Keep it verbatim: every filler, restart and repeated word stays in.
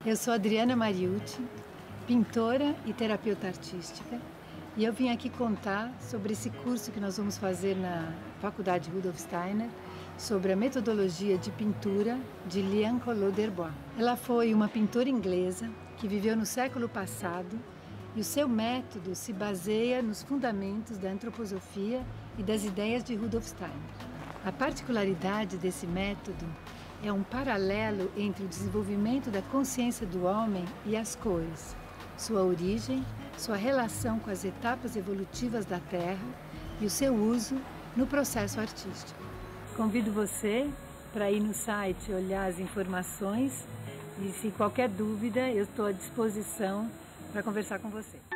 Eu sou Adriana Mariucci, pintora e terapeuta artística, e eu vim aqui contar sobre esse curso que nós vamos fazer na Faculdade Rudolf Steiner sobre a metodologia de pintura de Liane Collot-d'Herbois. Ela foi uma pintora inglesa que viveu no século passado e o seu método se baseia nos fundamentos da antroposofia e das ideias de Rudolf Steiner. A particularidade desse método é um paralelo entre o desenvolvimento da consciência do homem e as cores, sua origem, sua relação com as etapas evolutivas da Terra e o seu uso no processo artístico. Convido você para ir no site olhar as informações e, se qualquer dúvida, eu estou à disposição para conversar com você.